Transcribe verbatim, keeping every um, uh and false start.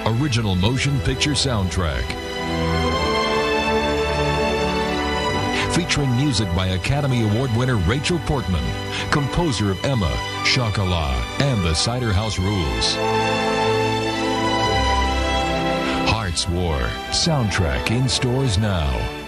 original motion picture soundtrack. Featuring music by Academy Award winner Rachel Portman, composer of Emma, Shokala, and the Cider House Rules. Hart's War soundtrack in stores now.